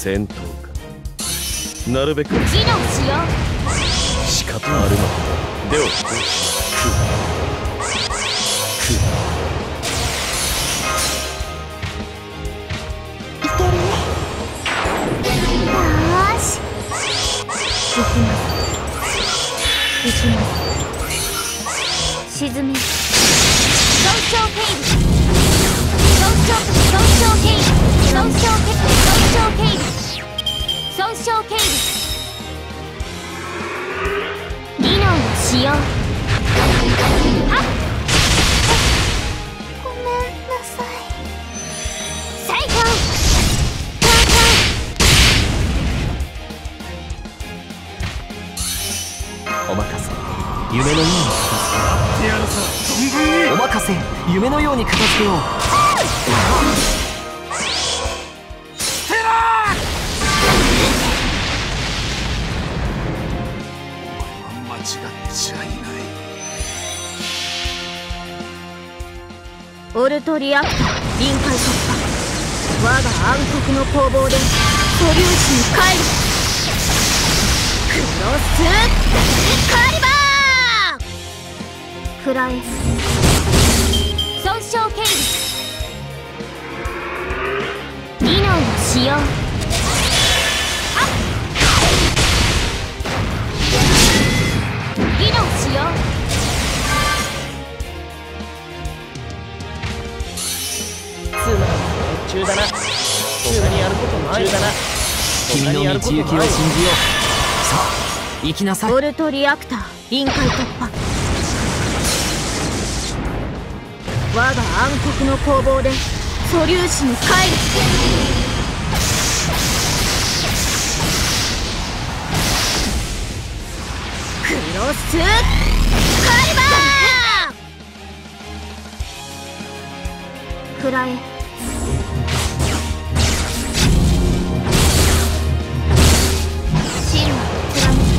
戦闘か。なるべく技能しよう。 仕方あるまでではいけるね。よーし、行きます行きます。沈め。損傷フェイル。損傷フェイル。損傷フェイル。損傷フェイル。技能をしよう。はっ、ごめんなさい。最高。 お任せ、夢のように片付けよう。お任せ、夢のように片付けよう。 間違っちゃいない。 オルトリアクター臨界突破。我が暗黒の攻防で素粒子に帰る。クロスカリバー。食らえ。損傷フェイル。技能をしよう。技能しよう。 つまり途中だな。他にやることないだな。 君の道行きを信じよう。さあ行きなさい。 オルトリアクター臨界突破。我が暗黒の攻防で素粒子に帰る。クロスカリバー。食らえ。真の貫く。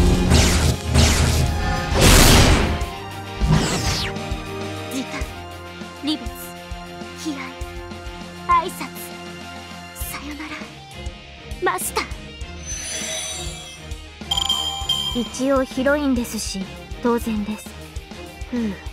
時間、離別、悲哀、挨拶、さよなら、マスター。一応ヒロインですし当然です。ふう。